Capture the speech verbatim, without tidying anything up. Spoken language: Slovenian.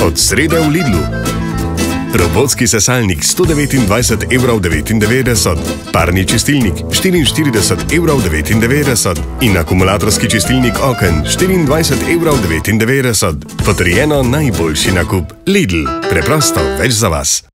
Od srede v Lidlu. Robotski sesalnik sto devetindvajset evrov devetindevetdeset, parni čistilnik štiriinštirideset evrov devetindevetdeset in akumulatorski čistilnik oken štiriindvajset evrov devetindevetdeset. Potrjeno najboljši nakup. Lidl. Preprosto več za vas.